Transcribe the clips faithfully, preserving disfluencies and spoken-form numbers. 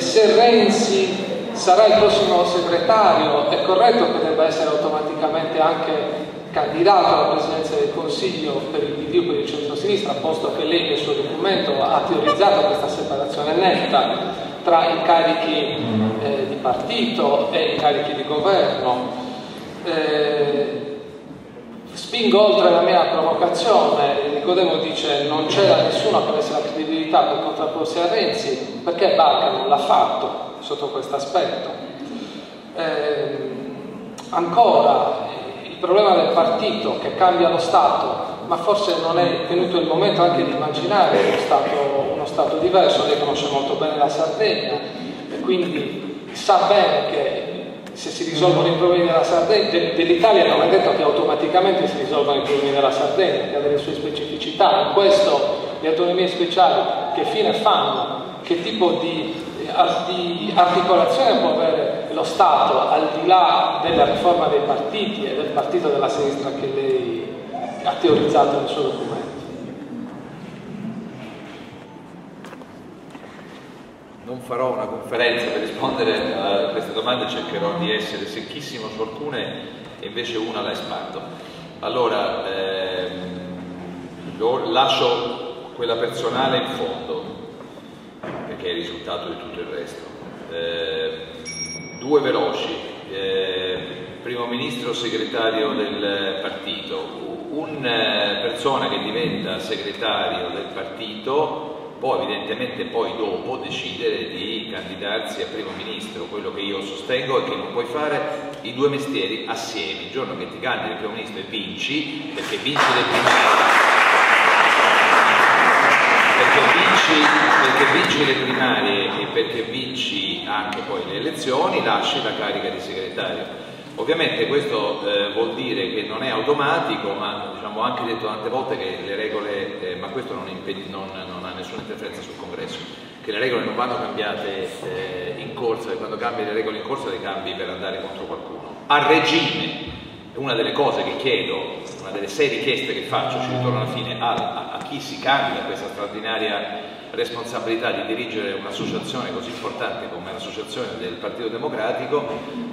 Se Renzi sarà il prossimo segretario, è corretto che debba essere automaticamente anche candidato alla presidenza del Consiglio per il P D o per il centro-sinistra, posto che lei nel suo documento ha teorizzato questa separazione netta tra incarichi eh, di partito e incarichi di governo. Eh, spingo oltre la mia provocazione. Nicodemo dice non c'era nessuno che avesse la credibilità per contrapporsi a Renzi, perché Barca non l'ha fatto sotto questo aspetto. Eh, ancora il problema del partito che cambia lo Stato, ma forse non è venuto il momento anche di immaginare uno Stato, uno stato diverso. Lei conosce molto bene la Sardegna e quindi sa bene che se si risolvono i problemi della Sardegna, dell'Italia non è detto che automaticamente si risolvano i problemi della Sardegna, che ha delle sue specificità. In questo le autonomie speciali che fine fanno? Che tipo di, di articolazione può avere lo Stato al di là della riforma dei partiti e del partito della sinistra che lei ha teorizzato nel suo documento? Non farò una conferenza per rispondere a queste domande, cercherò di essere secchissimo su alcune e invece una la espando. Allora, ehm, lo lascio quella personale in fondo, perché è il risultato di tutto il resto. Eh, due veloci, eh, primo ministro segretario del partito, una persona che diventa segretario del partito può evidentemente poi dopo decidere di candidarsi a primo ministro. Quello che io sostengo è che non puoi fare i due mestieri assieme. Il giorno che ti candidi a primo ministro e vinci, perché vinci le primarie, perché vinci, perché vinci le primarie e perché vinci anche poi le elezioni, lasci la carica di segretario. Ovviamente questo eh, vuol dire che non è automatico, ma diciamo, ho anche detto tante volte che le regole, eh, ma questo non, non, non ha nessuna interferenza sul Congresso, che le regole non vanno cambiate eh, in corsa, e quando cambi le regole in corsa le cambi per andare contro qualcuno. A regime, una delle cose che chiedo, una delle sei richieste che faccio, ci ritorno alla fine, a, a, a chi si candida a questa straordinaria responsabilità di dirigere un'associazione così importante come l'associazione del Partito Democratico,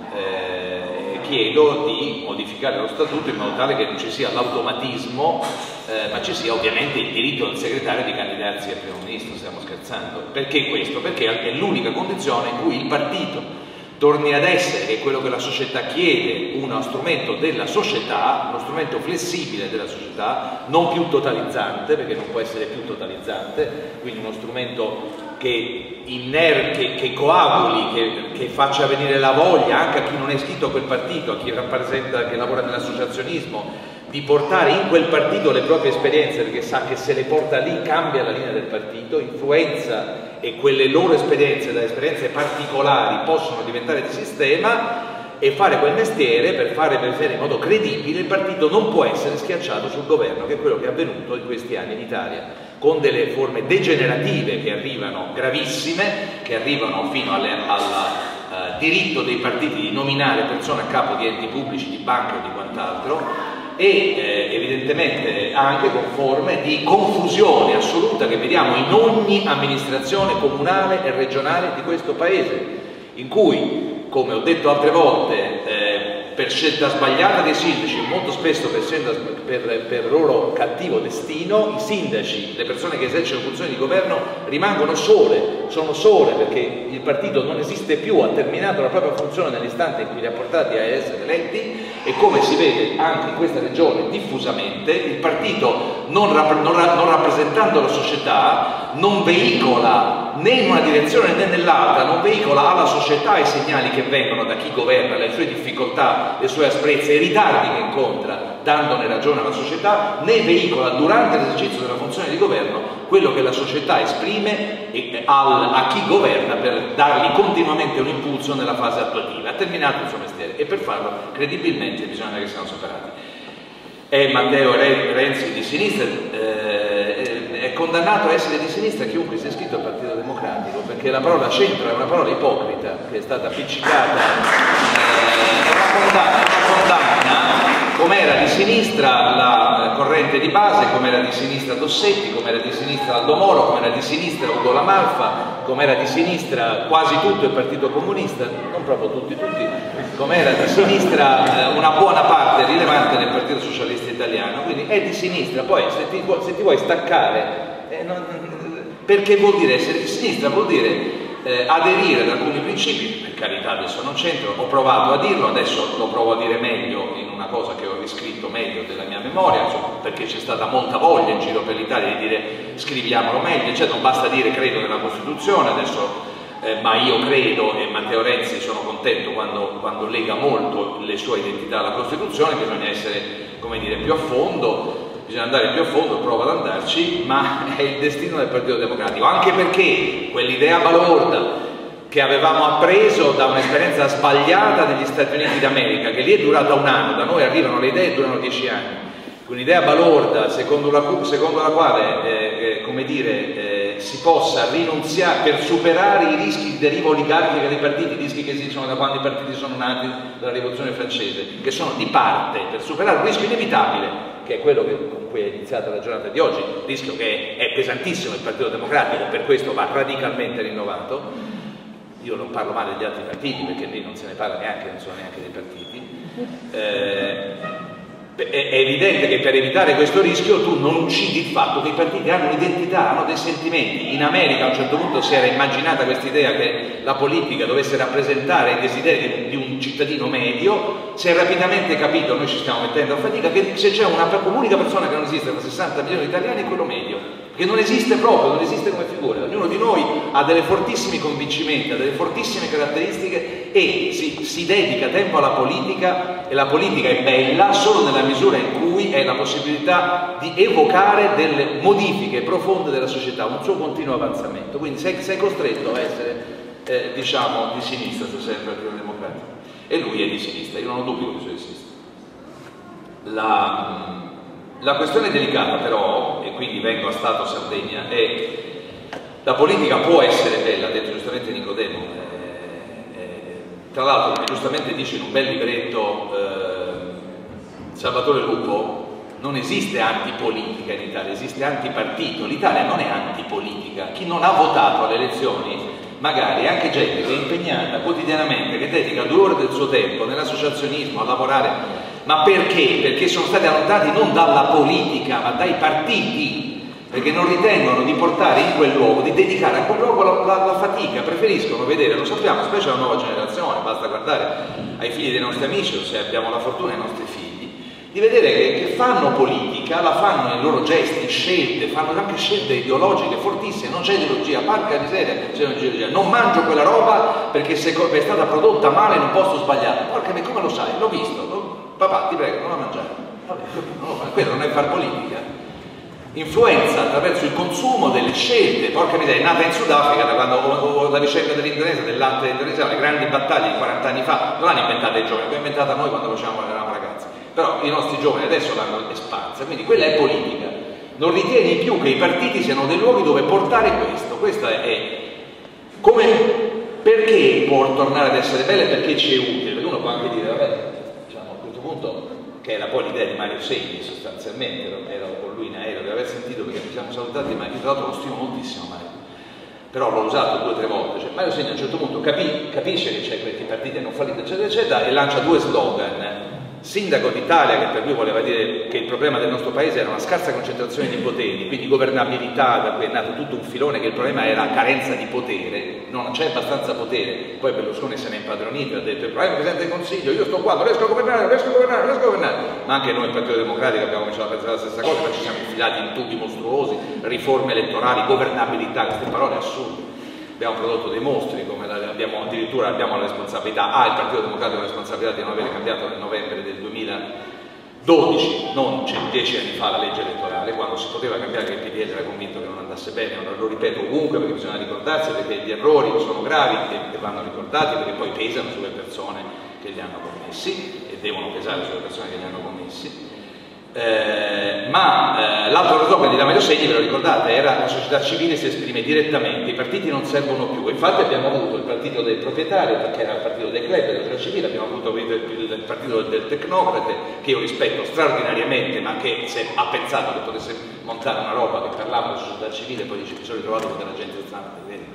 eh, chiedo di modificare lo statuto in modo tale che non ci sia l'automatismo, eh, ma ci sia ovviamente il diritto del segretario di candidarsi a primo ministro. Stiamo scherzando. Perché questo? Perché è l'unica condizione in cui il partito torni ad essere, che è quello che la società chiede, uno strumento della società, uno strumento flessibile della società, non più totalizzante, perché non può essere più totalizzante, quindi uno strumento che, inner che, che coaguli, che, che faccia venire la voglia anche a chi non è iscritto a quel partito, a chi rappresenta, che lavora nell'associazionismo, di portare in quel partito le proprie esperienze, perché sa che se le porta lì cambia la linea del partito, influenza, e quelle loro esperienze, da esperienze particolari, possono diventare di sistema, e fare quel mestiere per fare vedere in modo credibile il partito non può essere schiacciato sul governo, che è quello che è avvenuto in questi anni in Italia, con delle forme degenerative che arrivano, gravissime, che arrivano fino alle, al uh, diritto dei partiti di nominare persone a capo di enti pubblici, di banche o di quant'altro, e eh, evidentemente anche con forme di confusione assoluta che vediamo in ogni amministrazione comunale e regionale di questo Paese, in cui, come ho detto altre volte, eh, per scelta sbagliata dei sindaci, molto spesso per, scelta, per, per loro cattivo destino, i sindaci, le persone che esercitano funzioni di governo, rimangono sole, sono sole perché il partito non esiste più, ha terminato la propria funzione nell'istante in cui li ha portati a essere eletti, e come si vede anche in questa regione diffusamente, il partito non, rap non, ra non rappresentando la società non veicola né in una direzione né nell'altra, non veicola alla società i segnali che vengono da chi governa, le sue difficoltà, le sue asprezze, i ritardi che incontra, dandone ragione alla società, né veicola durante l'esercizio della funzione di governo quello che la società esprime al, a chi governa per dargli continuamente un impulso nella fase attuativa. Ha terminato il suo mestiere e per farlo credibilmente bisogna che siano separati. È Matteo Renzi di sinistra, eh, è condannato a essere di sinistra chiunque sia iscritto al Partito Democratico, perché la parola centro è una parola ipocrita che è stata appiccicata, eh, è una condanna, è una condanna com'era di sinistra la corrente di base, com'era di sinistra Dossetti, com'era di sinistra Aldo Moro, com'era di sinistra Ugo La Malfa, com'era di sinistra quasi tutto il Partito Comunista, non proprio tutti, tutti, com'era di sinistra una buona parte rilevante del Partito Socialista Italiano, quindi è di sinistra. Poi se ti, se ti vuoi staccare, eh, non, perché vuol dire essere di sinistra? Vuol dire Eh, aderire ad alcuni principi, per carità adesso non c'entro, ho provato a dirlo, adesso lo provo a dire meglio in una cosa che ho riscritto meglio della mia memoria, insomma, perché c'è stata molta voglia in giro per l'Italia di dire scriviamolo meglio, cioè non basta dire credo nella Costituzione, adesso eh, ma io credo, e Matteo Renzi sono contento quando, quando lega molto le sue identità alla Costituzione, bisogna essere, come dire, più a fondo. Bisogna andare più a fondo, provo ad andarci, ma è il destino del Partito Democratico, anche perché quell'idea balorda che avevamo appreso da un'esperienza sbagliata negli Stati Uniti d'America, che lì è durata un anno, da noi arrivano le idee e durano dieci anni, un'idea balorda secondo la, secondo la quale eh, eh, come dire, eh, si possa rinunziare per superare i rischi di deriva oligarchica dei partiti, i rischi che esistono da quando i partiti sono nati dalla Rivoluzione Francese, che sono di parte, per superare un rischio inevitabile, che è quello che, con cui è iniziata la giornata di oggi, rischio che è pesantissimo il Partito Democratico, per questo va radicalmente rinnovato. Io non parlo male degli altri partiti, perché lì non se ne parla neanche, non sono neanche dei partiti. Eh, è evidente che per evitare questo rischio tu non uccidi il fatto che i partiti hanno un'identità, hanno dei sentimenti. In America a un certo punto si era immaginata questa idea che la politica dovesse rappresentare i desideri di un cittadino medio, si è rapidamente capito, noi ci stiamo mettendo a fatica, che se c'è una unica persona che non esiste per sessanta milioni di italiani è quello medio, che non esiste proprio, non esiste come figura. Ognuno di noi ha delle fortissimi convincimenti, ha delle fortissime caratteristiche e si, si dedica tempo alla politica, e la politica è bella solo nella misura in cui è la possibilità di evocare delle modifiche profonde della società, un suo continuo avanzamento. Quindi sei, sei costretto a essere, eh, diciamo, di sinistra se sei il Partito Democratico. E lui è di sinistra, io non ho dubbi che sia di sinistra. La... La questione è delicata però, e quindi vengo a Stato Sardegna, è la politica può essere bella, ha detto giustamente Nicodemo, eh, eh, tra l'altro come giustamente dice in un bel libretto eh, Salvatore Lupo, non esiste antipolitica in Italia, esiste antipartito. L'Italia non è antipolitica, chi non ha votato alle elezioni magari è anche gente che è impegnata quotidianamente, che dedica due ore del suo tempo nell'associazionismo, a lavorare. Ma perché? Perché sono stati allontanati non dalla politica, ma dai partiti, perché non ritengono di portare in quel luogo, di dedicare a quel luogo la, la, la fatica, preferiscono vedere, lo sappiamo, specie la nuova generazione, basta guardare ai figli dei nostri amici, o se abbiamo la fortuna ai nostri figli, di vedere che, che fanno politica, la fanno nei loro gesti, scelte, fanno anche scelte ideologiche fortissime, non c'è ideologia, parca miseria, c'è ideologia, non mangio quella roba perché se è stata prodotta male in un posto sbagliato, porca me, come lo sai? L'ho visto, lo... papà ti prego, non la mangiare. Vabbè, non lo fa. Quello non è far politica. Influenza attraverso il consumo delle scelte, porca miseria, è nata in Sudafrica da quando o, o la vicenda dell'Indonesia, del latte indonesiano, le grandi battaglie di quaranta anni fa, non l'hanno inventata i giovani, l'abbiamo inventata noi quando facevamo, eravamo ragazzi, però i nostri giovani adesso l'hanno espansa, quindi quella è politica. Non ritieni più che i partiti siano dei luoghi dove portare questo, questa è come, perché può tornare ad essere bella e perché ci è utile, perché uno può anche dire, vabbè, punto, che era poi l'idea di Mario Segni sostanzialmente, ero con lui in aereo, di aver sentito perché ci siamo salutati, ma io tra l'altro lo stimo moltissimo Mario, però l'ho usato due o tre volte, cioè, Mario Segni a un certo punto capi, capisce che c'è questi partiti hanno fallito eccetera eccetera e lancia due slogan. Sindaco d'Italia, che per lui voleva dire che il problema del nostro paese era una scarsa concentrazione di poteri, quindi governabilità, da cui è nato tutto un filone che il problema era carenza di potere, non c'è abbastanza potere. Poi Berlusconi se ne è impadronito e ha detto il problema è il Presidente del Consiglio, io sto qua, non riesco a governare, non riesco a governare, non riesco a governare. Ma anche noi il Partito Democratico abbiamo cominciato a pensare la stessa cosa, ma ci siamo infilati in tubi mostruosi, riforme elettorali, governabilità, queste parole assurde. Abbiamo prodotto dei mostri, come la, abbiamo, addirittura abbiamo la responsabilità, ah il Partito Democratico ha la responsabilità di non avere cambiato nel novembre del duemiladodici, non dieci anni fa la legge elettorale, quando si poteva cambiare, che il P D L era convinto che non andasse bene, ora lo ripeto ovunque perché bisogna ricordarsi, perché gli errori sono gravi e vanno ricordati, perché poi pesano sulle persone che li hanno commessi e devono pesare sulle persone che li hanno commessi. Eh, ma eh, l'altro slogan di Damaso Segni, ve lo ricordate, era la società civile si esprime direttamente, i partiti non servono più. Infatti abbiamo avuto il partito del proprietario, perché era il partito dei club della società civile, abbiamo avuto il, il, il partito del, del tecnocrate, che io rispetto straordinariamente, ma che se ha pensato che potesse montare una roba che parlava di società civile, poi dice mi sono ritrovato con della gente strana,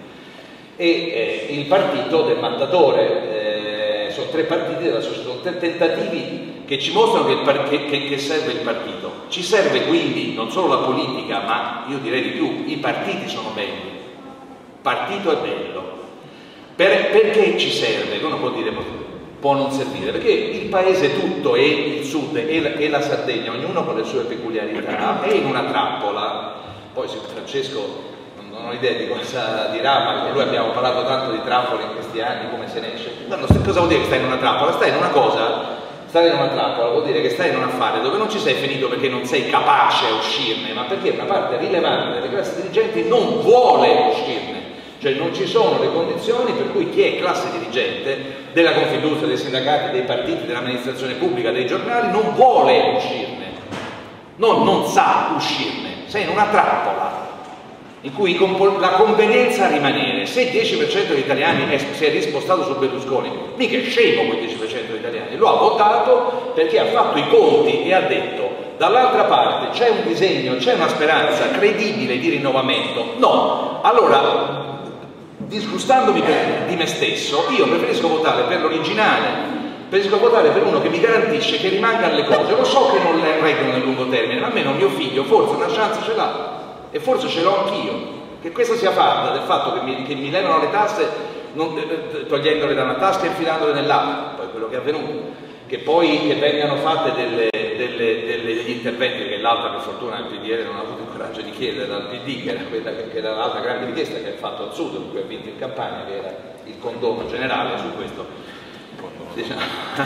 e eh, il partito del mattatore. Eh, sono tre partiti della società, sono tre tentativi che ci mostrano che, il che, che, che serve il partito. Ci serve quindi non solo la politica, ma io direi di più, i partiti sono belli. Il partito è bello. Per, perché ci serve? Uno può dire, può non servire, perché il paese tutto, e il sud e la, e la Sardegna, ognuno con le sue peculiarità, è in una trappola. Poi sì, Francesco non ho idea di cosa dirà, ma con lui abbiamo parlato tanto di trappole in questi anni, come se ne esce. No, cosa vuol dire che stai in una trappola? Stai in una cosa, stare in una trappola vuol dire che stai in un affare dove non ci sei finito perché non sei capace a uscirne, ma perché una parte rilevante delle classi dirigenti non vuole uscirne. Cioè non ci sono le condizioni per cui chi è classe dirigente della Confindustria, dei sindacati, dei partiti, dell'amministrazione pubblica, dei giornali, non vuole uscirne, non, non sa uscirne, sei in una trappola in cui la convenienza a rimanere, se il dieci per cento degli italiani è, si è rispostato su Berlusconi, mica è scemo quel dieci per cento degli italiani, lo ha votato perché ha fatto i conti e ha detto dall'altra parte c'è un disegno, c'è una speranza credibile di rinnovamento, no, allora disgustandomi per, di me stesso, io preferisco votare per l'originale, preferisco votare per uno che mi garantisce che rimangano le cose, lo so che non le reggono nel lungo termine, ma almeno mio figlio forse una chance ce l'ha. E forse ce l'ho anch'io, che questa sia fatta del fatto che mi, che mi levano le tasse non, eh, togliendole da una tasca e infilandole nell'altra, poi quello che è avvenuto, che poi che vengano fatte delle, delle, delle, degli interventi che l'altra per fortuna il P D L non ha avuto il coraggio di chiedere dal P D, che era, quella, che era l'altra grande richiesta che ha fatto al sud, cui ha vinto in campagna, che era il condono generale su questo. Diciamo,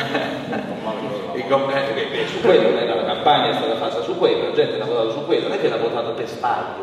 eh, su quello, la campagna è stata fatta su quello, la gente ha votato su quello, non è che l'ha votato per sbaglio,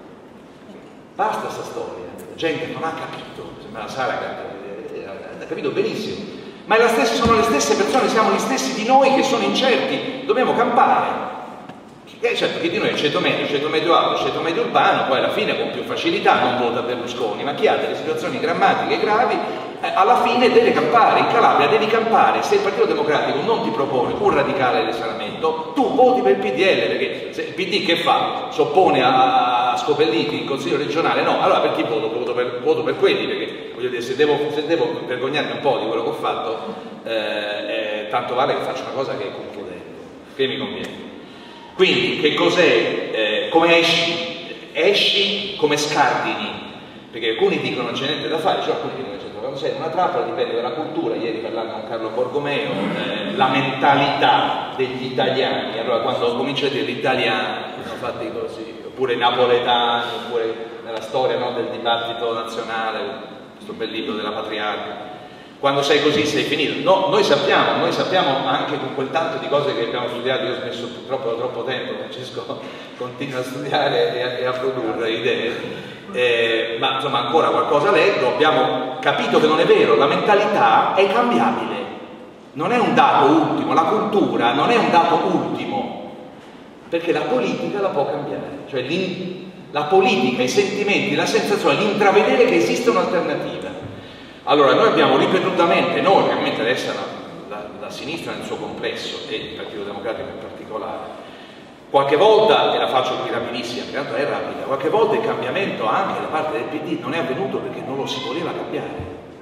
basta sta storia, la gente non ha capito, sembra la Sara che ha capito benissimo, ma è la stessa, sono le stesse persone, siamo gli stessi di noi che sono incerti, dobbiamo campare. Eh, certo, chi di noi è ceto medio, ceto medio alto, ceto medio urbano, poi alla fine con più facilità non vota Berlusconi, ma chi ha delle situazioni drammatiche e gravi eh, alla fine deve campare. In Calabria devi campare. Se il Partito Democratico non ti propone un radicale risanamento, tu voti per il P D L, perché se il P D che fa? Soppone a, a Scopelliti in Consiglio regionale? No, allora per chi voto? Voto per, voto per quelli, perché voglio dire, se devo, se devo vergognarmi un po' di quello che ho fatto, eh, eh, tanto vale che faccio una cosa che è concludente, che mi conviene. Quindi che cos'è? Eh, come esci? Esci come scardini, perché alcuni dicono non c'è niente da fare, cioè alcuni dicono che quando sei in una trappola dipende dalla cultura, ieri parlando con Carlo Borgomeo, eh, la mentalità degli italiani, allora quando comincia a dire gli italiani, sono fatti così, oppure i napoletani, oppure nella storia, no, del dibattito nazionale, questo bel libro della Patriarca, quando sei così sei finito. No, noi sappiamo, noi sappiamo anche con quel tanto di cose che abbiamo studiato, io ho smesso purtroppo da troppo tempo, Francesco continua a studiare e a, e a produrre idee, eh, ma insomma ancora qualcosa leggo, abbiamo capito che non è vero, la mentalità è cambiabile, non è un dato ultimo, la cultura non è un dato ultimo, perché la politica la può cambiare, cioè la politica, i sentimenti, la sensazione, l'intravedere che esiste un'alternativa. Allora, noi abbiamo ripetutamente, noi ovviamente adesso la, la, la sinistra nel suo complesso e il Partito Democratico in particolare, qualche volta, e la faccio qui rapidissima, perché tanto è rapida, qualche volta il cambiamento anche da parte del P D non è avvenuto perché non lo si voleva cambiare,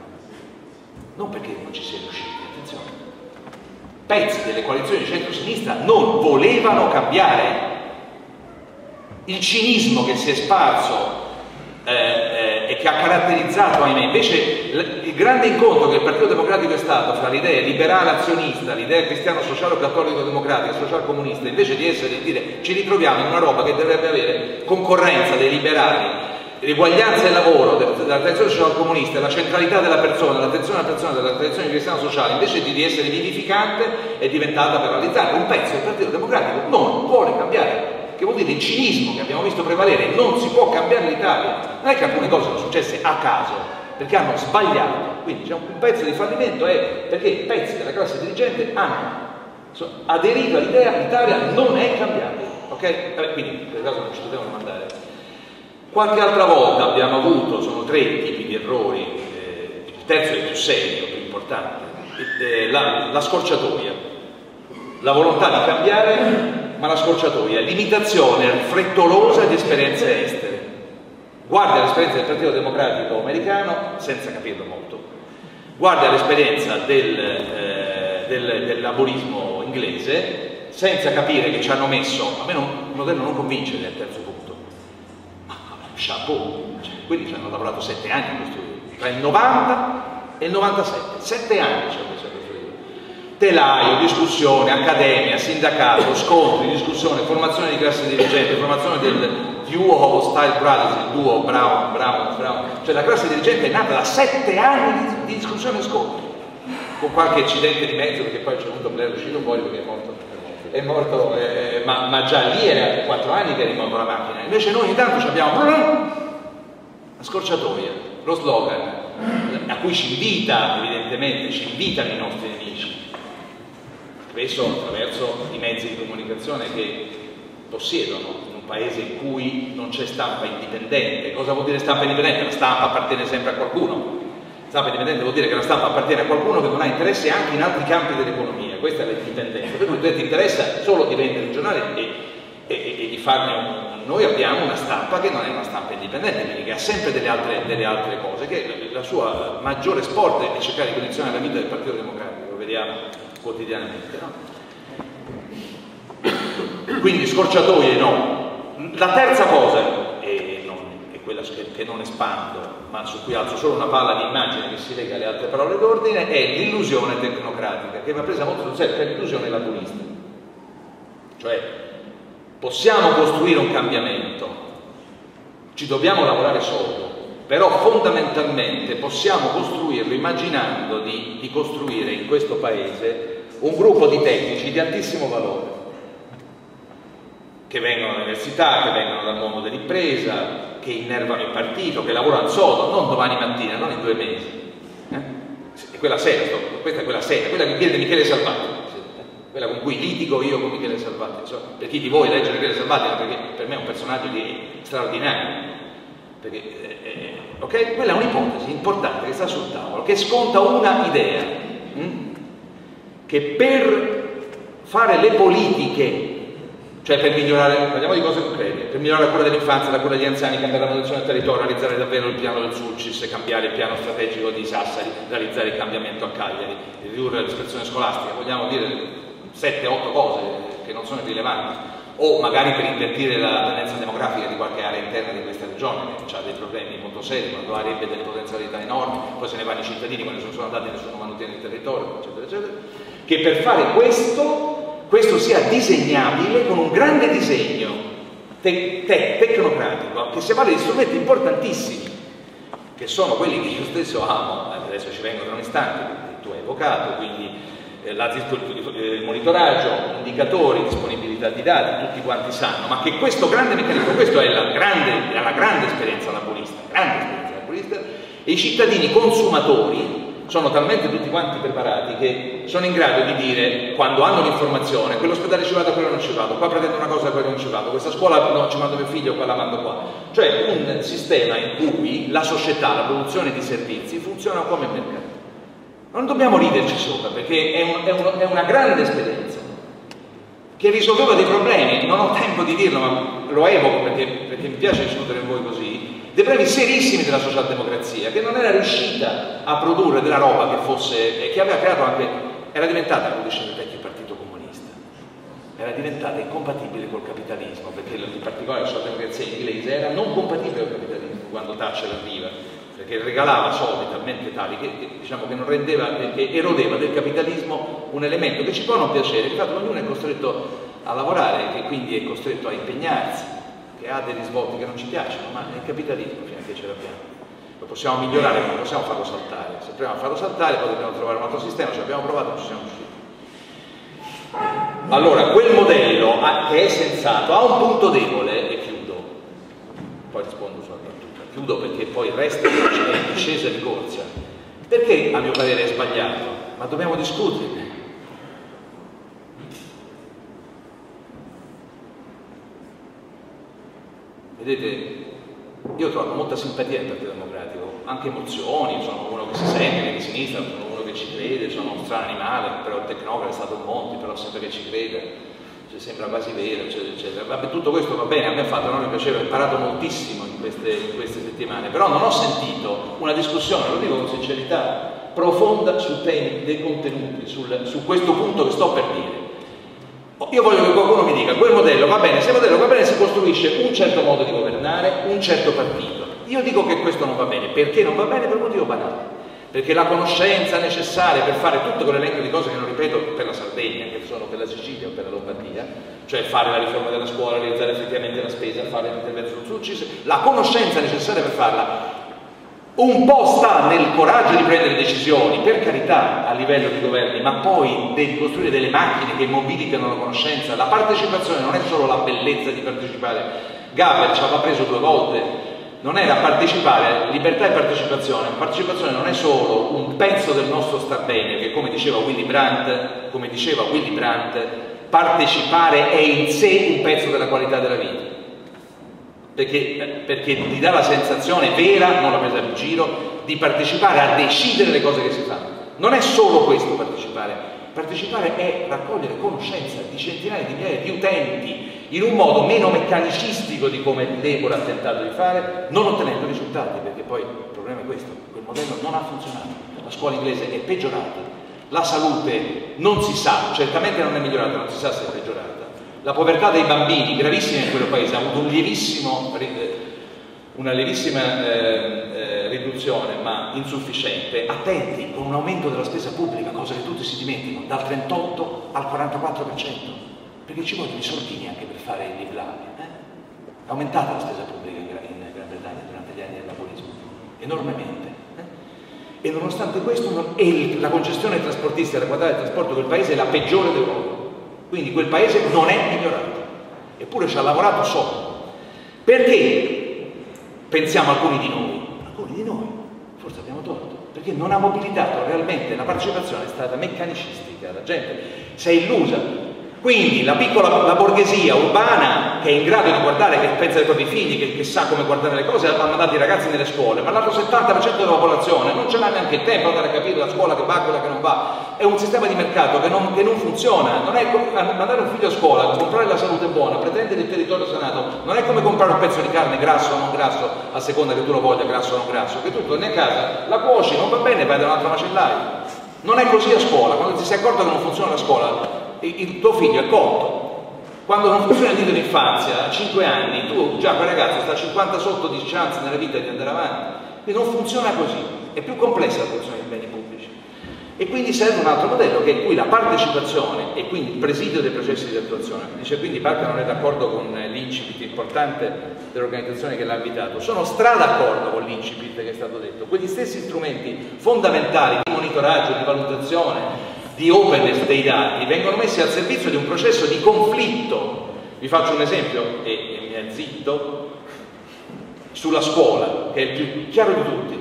non perché non ci si è riusciti, attenzione. Pezzi delle coalizioni di centro-sinistra non volevano cambiare. Il cinismo che si è sparso Eh, eh, e che ha caratterizzato, ahimè, invece il grande incontro che il Partito Democratico è stato fra l'idea liberale azionista, l'idea cristiano sociale cattolico democratica, social comunista, invece di essere di dire ci ritroviamo in una roba che dovrebbe avere concorrenza dei liberali, l'eguaglianza del lavoro, della tradizione social comunista, la centralità della persona, l'attenzione alla persona, della tradizione cristiano sociale, invece di essere vivificante è diventata paralizzante. Un pezzo del Partito Democratico non vuole cambiare, che vuol dire il cinismo che abbiamo visto prevalere, non si può cambiare l'Italia. Non è che alcune cose sono successe a caso, perché hanno sbagliato, quindi c'è un pezzo di fallimento è perché pezzi della classe dirigente hanno aderito all'idea che l'Italia non è cambiabile, ok? Vabbè, quindi in questo caso non ci dobbiamo mandare. Qualche altra volta abbiamo avuto, sono tre tipi di errori, eh, il terzo è il più serio, il più importante, eh, la, la scorciatoia, la volontà di cambiare, ma la scorciatoia, l'imitazione frettolosa di esperienze estere. Guarda l'esperienza del Partito Democratico americano senza capirlo molto, guarda l'esperienza del, eh, del, del laborismo inglese senza capire che ci hanno messo, a me non, il modello non convince nel terzo punto, ma chapeau, cioè, quelli ci hanno lavorato sette anni a costruire, tra il novanta e il novantasette, sette anni ci hanno messo a costruire. Telaio, discussione, accademia, sindacato, scontri, discussione, formazione di classe dirigente, formazione del duo Style Brothers, il duo Brown, Brown, Brown, cioè la classe dirigente è nata da sette anni di, di discussione e scontri, con qualche incidente di mezzo, perché poi c'è venuto Blair uscito fuori perché è morto, è morto eh, ma, ma già lì era quattro anni che è rimorto la macchina. Invece noi ogni tanto abbiamo la scorciatoia, lo slogan, a cui ci invita, evidentemente, ci invitano i nostri nemici, spesso attraverso i mezzi di comunicazione che possiedono in un paese in cui non c'è stampa indipendente. Cosa vuol dire stampa indipendente? La stampa appartiene sempre a qualcuno. Stampa indipendente vuol dire che la stampa appartiene a qualcuno che non ha interesse anche in altri campi dell'economia. Questa è l'indipendenza. Per cui ti interessa solo di vendere il giornale e, e, e di farne un... Noi abbiamo una stampa che non è una stampa indipendente, quindi che ha sempre delle altre, delle altre cose, che la sua maggiore sport è cercare di condizionare la vita del Partito Democratico, lo vediamo quotidianamente, no? Quindi scorciatoie no. La terza cosa, e non, è quella che, che non espando, ma su cui alzo solo una palla di immagine che si lega alle altre parole d'ordine, è l'illusione tecnocratica, che va presa molto sul serio, è l'illusione laburista. Cioè, possiamo costruire un cambiamento, ci dobbiamo lavorare solo, però fondamentalmente possiamo costruirlo immaginando di, di costruire in questo paese un gruppo di tecnici di altissimo valore, che vengono dall'università, che vengono dal mondo dell'impresa, che innervano il partito, che lavorano sodo, non domani mattina, non in due mesi. Eh? È quella sera, questa è quella sera, quella che chiede Michele Salvati, quella con cui litigo io con Michele Salvati. Insomma, per chi di voi legge Michele Salvati, perché per me è un personaggio di straordinario. Perché, eh, ok? Quella è un'ipotesi importante che sta sul tavolo, che sconta una idea, hm? che per fare le politiche, cioè per migliorare, parliamo di cose concrete, per migliorare la cura dell'infanzia, la cura degli anziani, cambiare la manutenzione del territorio, realizzare davvero il piano del Sulcis, cambiare il piano strategico di Sassari, realizzare il cambiamento a Cagliari, ridurre la dispersione scolastica, vogliamo dire sette otto cose che non sono irrilevanti, o magari per invertire la tendenza demografica di qualche area interna di questa regione, che ha dei problemi molto seri, quando avrebbe delle potenzialità enormi, poi se ne vanno i cittadini, quando non sono andati nessuno mantiene il territorio, eccetera, eccetera, che per fare questo questo sia disegnabile con un grande disegno te te tecnocratico che si avvale di strumenti importantissimi, che sono quelli che io stesso amo, adesso ci vengono da un istante, tu hai evocato, quindi eh, la, il monitoraggio, indicatori, disponibilità di dati, tutti quanti sanno, ma che questo grande meccanismo, questa è la grande, la grande esperienza laburista, grande esperienza laburista, e i cittadini consumatori sono talmente tutti quanti preparati che sono in grado di dire, quando hanno l'informazione, quell'ospedale ci vado, quello non ci vado, qua pretendo una cosa, quello non ci vado, questa scuola no, ci mando mio figlio, qua la mando qua. Cioè un sistema in cui la società, la produzione di servizi funziona come il mercato. Non dobbiamo riderci sopra, perché è, un, è, un, è una grande esperienza che risolveva dei problemi, non ho tempo di dirlo, ma lo evoco perché, perché mi piace discutere con voi così, dei problemi serissimi della socialdemocrazia, che non era riuscita a produrre della roba che fosse, e che aveva creato anche, era diventata, come diceva il vecchio Partito Comunista, era diventata incompatibile col capitalismo, perché in particolare la socialdemocrazia inglese era non compatibile col capitalismo quando Thatcher arriva, perché regalava soldi talmente tali che, che, diciamo, che non rendeva, che erodeva del capitalismo un elemento che ci può non piacere, infatti ognuno è costretto a lavorare, che quindi è costretto a impegnarsi, che ha dei risvolti che non ci piacciono, ma è il capitalismo fino a che ce l'abbiamo. Lo possiamo migliorare, ma non possiamo farlo saltare. Se proviamo a farlo saltare, poi dobbiamo trovare un altro sistema, ci abbiamo provato, non ci siamo riusciti. Allora, quel modello che è sensato ha un punto debole, e chiudo, poi rispondo sulla battuta, chiudo perché poi il resto è in discesa di corsa. Perché a mio parere è sbagliato? Ma dobbiamo discuterne. Vedete, io trovo molta simpatia al Partito Democratico, anche emozioni, sono uno che si sente, che è di sinistra, sono uno che ci crede, sono un strano animale, però il tecnocrate è stato un Monti, però sempre che ci crede, cioè, sembra quasi vero, eccetera, eccetera. Vabbè, tutto questo va bene, a me ha fatto, non mi piaceva, ho imparato moltissimo in queste, in queste settimane, però non ho sentito una discussione, lo dico con sincerità, profonda sui temi dei contenuti, sul, su questo punto che sto per dire. Io voglio che qualcuno mi dica, quel modello va bene, se il modello va bene si costruisce un certo modo di governare, un certo partito. Io dico che questo non va bene, perché non va bene? Per un motivo banale. Perché la conoscenza necessaria per fare tutto quell'elenco di cose che non ripeto per la Sardegna, che sono per la Sicilia o per la Lombardia, cioè fare la riforma della scuola, realizzare effettivamente la spesa, fare l'intervento sul S U C, la conoscenza necessaria per farla un po' sta nel coraggio di prendere decisioni, per carità, a livello di governi, ma poi di costruire delle macchine che mobilitano la conoscenza. La partecipazione non è solo la bellezza di partecipare. Gaber ci aveva preso due volte, non era partecipare, libertà e partecipazione. Partecipazione non è solo un pezzo del nostro star bene, che come diceva Willy Brandt, come diceva Willy Brandt, partecipare è in sé un pezzo della qualità della vita. Perché, perché ti dà la sensazione vera, non la presa in giro, di partecipare a decidere le cose che si fanno. Non è solo questo partecipare, partecipare è raccogliere conoscenza di centinaia di migliaia di utenti in un modo meno meccanicistico di come Deborah ha tentato di fare, non ottenendo risultati, perché poi il problema è questo, quel modello non ha funzionato, la scuola inglese è peggiorata, la salute non si sa, certamente non è migliorata, non si sa se è peggiorata. La povertà dei bambini, gravissima in quel paese, ha avuto un lievissimo, una lievissima eh, eh, riduzione, ma insufficiente. Attenti, con un aumento della spesa pubblica, cosa che tutti si dimenticano, dal trentotto al quarantaquattro per cento, perché ci vogliono i soldini anche per fare i livelli. Eh? È aumentata la spesa pubblica in Gran Bretagna durante gli anni del laburismo, enormemente. Eh? E nonostante questo, non, e la congestione trasportistica, la qualità del trasporto del paese è la peggiore d'Europa. Quindi quel paese non è migliorato, eppure ci ha lavorato solo. Perché pensiamo alcuni di noi? Alcuni di noi, forse abbiamo torto, perché non ha mobilitato realmente, la partecipazione è stata meccanicistica, la gente si è illusa. Quindi la piccola la borghesia urbana che è in grado di guardare, che pensa ai propri figli, che, che sa come guardare le cose, ha mandato i ragazzi nelle scuole, ma l'altro settanta per cento della popolazione non ce l'ha neanche il tempo di andare a capire la scuola che va, quella che non va. È un sistema di mercato che non, che non funziona. Non è mandare un figlio a scuola, comprare la salute buona, pretendere il territorio sanato, non è come comprare un pezzo di carne grasso o non grasso, a seconda che tu lo voglia, grasso o non grasso, che tu torni a casa, la cuoci, non va bene, vai da un altro macellaio. Non è così a scuola. Quando ti sei accorto che non funziona la scuola, il tuo figlio è cotto. Quando non funziona il nido d'infanzia, a cinque anni, tu già quel ragazzo sta a cinquanta sotto di chance nella vita di andare avanti. Quindi non funziona così, è più complessa la funzione dei beni pubblici. E quindi serve un altro modello, che è qui la partecipazione e quindi il presidio dei processi di attuazione. Dice quindi Parca non è d'accordo con l'incipit importante dell'organizzazione che l'ha invitato. Sono stra d'accordo con l'incipit che è stato detto. Quegli stessi strumenti fondamentali di monitoraggio, di valutazione, di openness dei dati vengono messi al servizio di un processo di conflitto. Vi faccio un esempio e, e mi azzitto sulla scuola, che è il più chiaro di tutti.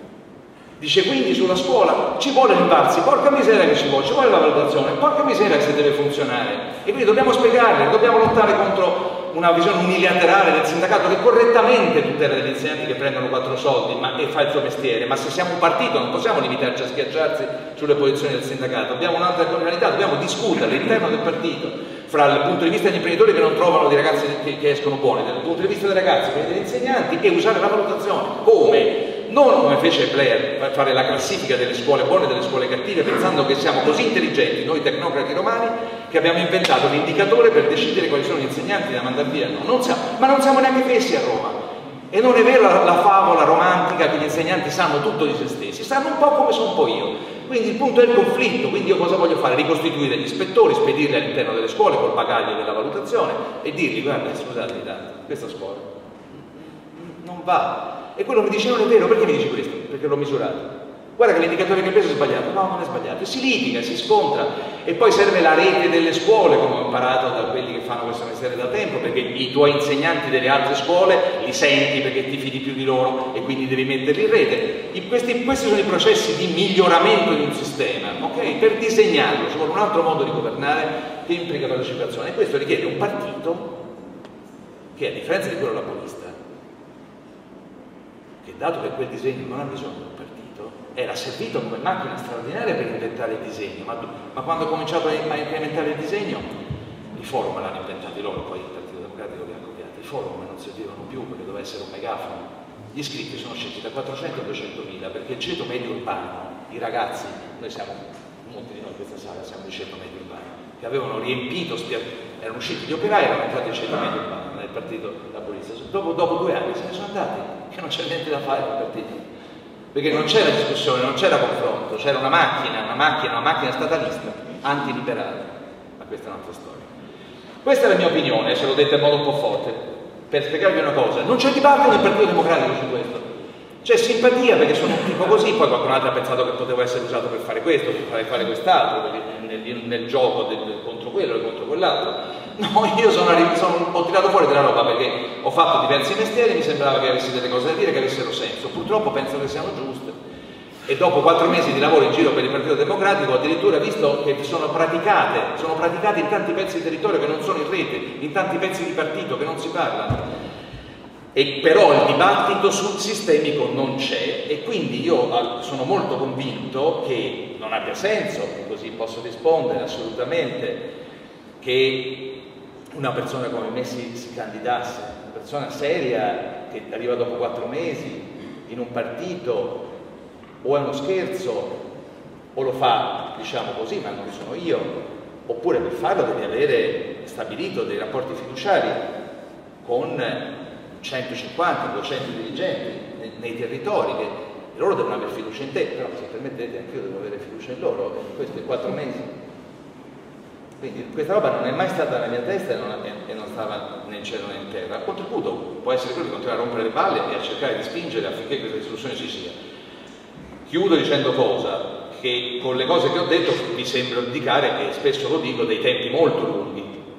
Dice quindi sulla scuola ci vuole l'imparsi, porca miseria che ci vuole, ci vuole la valutazione, porca miseria che se deve funzionare. E quindi dobbiamo spiegarle, dobbiamo lottare contro una visione unilaterale del sindacato che correttamente tutela degli insegnanti che prendono quattro soldi ma, e fa il suo mestiere, ma se siamo un partito non possiamo limitarci a schiacciarsi sulle posizioni del sindacato, abbiamo un'altra finalità, dobbiamo discutere all'interno del partito fra il punto di vista degli imprenditori che non trovano dei ragazzi che, che escono buoni, dal punto di vista dei ragazzi, quelli degli insegnanti, e usare la valutazione. Come? Non come fece Blair, fare la classifica delle scuole buone e delle scuole cattive, pensando che siamo così intelligenti, noi tecnocrati romani, che abbiamo inventato l'indicatore per decidere quali sono gli insegnanti da mandare via. No, non siamo, ma non siamo neanche messi a Roma. E non è vera la, la favola romantica che gli insegnanti sanno tutto di se stessi, sanno un po' come sono un po' io. Quindi il punto è il conflitto, quindi io cosa voglio fare? Ricostituire gli ispettori, spedirli all'interno delle scuole col bagaglio della valutazione e dirgli, guarda, scusate tanto, questa scuola non va. E quello mi dice non è vero, perché mi dici questo? Perché l'ho misurato. Guarda che l'indicatore che hai preso è sbagliato. No, non è sbagliato. E si litiga, si scontra. E poi serve la rete delle scuole, come ho imparato da quelli che fanno questo mestiere da tempo, perché i tuoi insegnanti delle altre scuole li senti perché ti fidi più di loro e quindi devi metterli in rete. I, questi, questi sono i processi di miglioramento di un sistema, ok? Per disegnarlo ci vuole un altro modo di governare che implica partecipazione. E questo richiede un partito che, a differenza di quello laburista, dato che quel disegno non ha bisogno di un partito, era servito come macchina straordinaria per inventare il disegno, ma, ma quando ha cominciato a, a implementare il disegno, i forum l'hanno inventati loro, poi il Partito Democratico li ha copiati. I forum non servivano più perché doveva essere un megafono. Gli iscritti sono scesi da quattrocento a duecentomila perché il ceto medio urbano, i ragazzi, noi siamo, molti di noi in questa sala siamo di ceto medio urbano, che avevano riempito, erano usciti gli operai e erano entrati il ceto medio urbano nel partito laburista. Dopo, dopo due anni se ne sono andati, che non c'è niente da fare nel partito, perché non c'era discussione, non c'era confronto, c'era una macchina, una macchina, una macchina statalista, antiliberale. Ma questa è un'altra storia. Questa è la mia opinione, se l'ho detta in modo un po' forte. Per spiegarvi una cosa, non c'è dibattito nel Partito Democratico su questo, c'è simpatia perché sono un tipo così, poi qualcun altro ha pensato che poteva essere usato per fare questo, per fare, fare quest'altro, nel, nel gioco del, contro quello e contro quell'altro. No, io sono, sono, ho tirato fuori della roba perché ho fatto diversi mestieri, mi sembrava che avessi delle cose da dire che avessero senso, purtroppo penso che siano giuste. E dopo quattro mesi di lavoro in giro per il Partito Democratico ho addirittura visto che sono praticate, sono praticate in tanti pezzi di territorio che non sono in rete, in tanti pezzi di partito che non si parlano. E però il dibattito sul sistemico non c'è e quindi io sono molto convinto che non abbia senso, così posso rispondere assolutamente, che una persona come me si, si candidasse, una persona seria che arriva dopo quattro mesi in un partito. O è uno scherzo, o lo fa, diciamo così, ma non sono io, oppure per farlo devi avere stabilito dei rapporti fiduciari con centocinquanta duecento dirigenti nei, nei territori, che loro devono avere fiducia in te, però se permettete anche io devo avere fiducia in loro, in questi quattro mesi. Quindi questa roba non è mai stata nella mia testa e non, e non stava né in cielo né in terra. Il contributo può essere quello di continuare a rompere le balle e a cercare di spingere affinché questa discussione ci sia. Chiudo dicendo cosa? Che con le cose che ho detto vi sembra indicare, e spesso lo dico, dei tempi molto lunghi.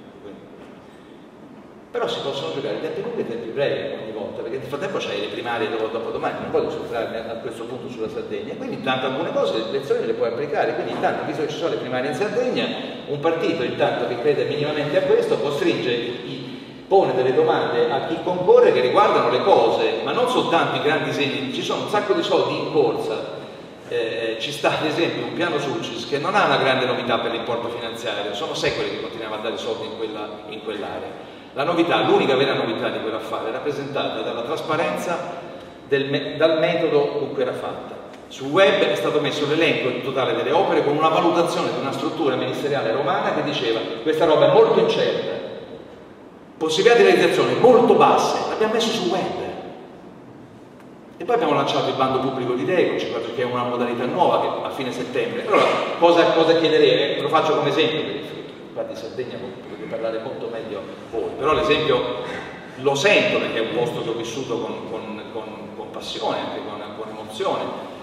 Però si possono giocare tempi lunghi e tempi brevi ogni volta, perché nel frattempo c'hai le primarie dopo, dopo domani, non voglio soffermarmi a questo punto sulla Sardegna, quindi intanto alcune cose, le elezioni le puoi applicare, quindi intanto, visto che ci sono le primarie in Sardegna, un partito intanto che crede minimamente a questo costringe i pone delle domande a chi concorre che riguardano le cose, ma non soltanto i grandi disegni, ci sono un sacco di soldi in corsa. Eh, ci sta ad esempio un piano Sulcis che non ha una grande novità per l'importo finanziario, sono secoli che continuiamo a dare soldi in, quella, in quell'area. La novità, l'unica vera novità di quell'affare è rappresentata dalla trasparenza del me dal metodo con cui era fatta. Sul web è stato messo l'elenco totale delle opere con una valutazione di una struttura ministeriale romana che diceva questa roba è molto incerta, possibilità di realizzazione molto basse, l'abbiamo messo sul web. E poi abbiamo lanciato il bando pubblico di Decoci, che è una modalità nuova che a fine settembre. Allora, cosa, cosa chiederei? Lo faccio come esempio per il frutto. Qua di Sardegna potete parlare molto meglio voi, però l'esempio lo sento perché è un posto che ho vissuto con, con, con, con passione, anche con, con emozione.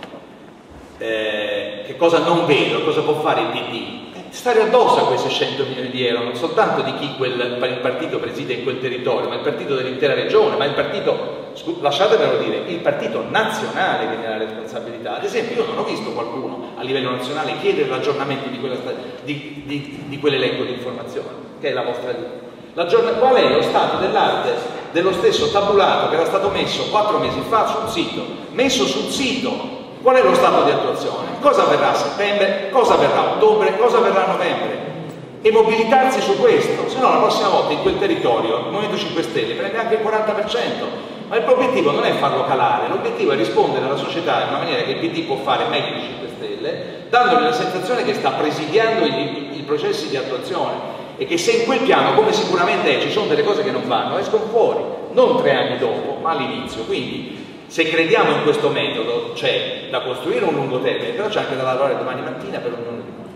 Eh, che cosa non vedo? Cosa può fare il P D? Stare addosso a quei seicento milioni di euro, non soltanto di chi quel, il partito preside in quel territorio, ma il partito dell'intera regione, ma il partito, lasciatemelo dire, il partito nazionale che ne ha la responsabilità. Ad esempio io non ho visto qualcuno a livello nazionale chiedere l'aggiornamento di, di, di, di quell'elenco di informazioni, che è la vostra linea. Qual è lo stato dell'arte dello stesso tabulato che era stato messo quattro mesi fa sul sito, messo sul sito? Qual è lo stato di attuazione? Cosa avverrà a settembre? Cosa avverrà a ottobre? Cosa avverrà a novembre? E mobilitarsi su questo, se no la prossima volta in quel territorio il Movimento cinque Stelle prende anche il quaranta per cento, ma l'obiettivo non è farlo calare, l'obiettivo è rispondere alla società in una maniera che il P D può fare meglio di cinque Stelle, dandogli la sensazione che sta presidiando i, i, i processi di attuazione e che se in quel piano, come sicuramente è, ci sono delle cose che non vanno, escono fuori, non tre anni dopo, ma all'inizio. Quindi se crediamo in questo metodo c'è da costruire un lungo termine, però c'è anche da lavorare domani mattina per ognuno di noi.